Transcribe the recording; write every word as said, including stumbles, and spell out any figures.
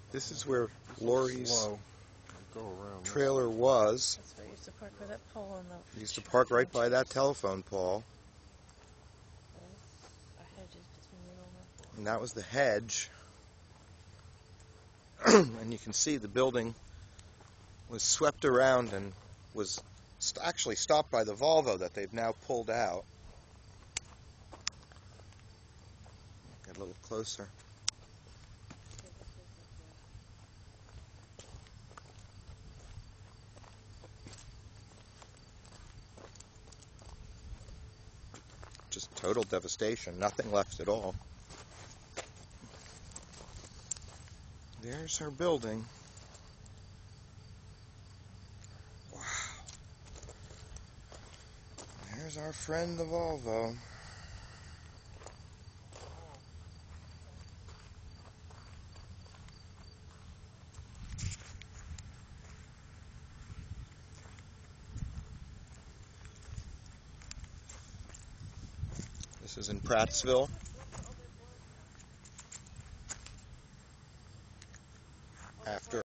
This is where Loree's Go around trailer was. That's where I used to park by that pole on the... He used to park right by that telephone pole. A hedge is between the owner. And that was the hedge. And you can see the building was swept around and was st actually stopped by the Volvo that they've now pulled out. Get a little closer. Just total devastation, nothing left at all. There's her building. Wow. There's our friend the Volvo. This is in Pratsville. After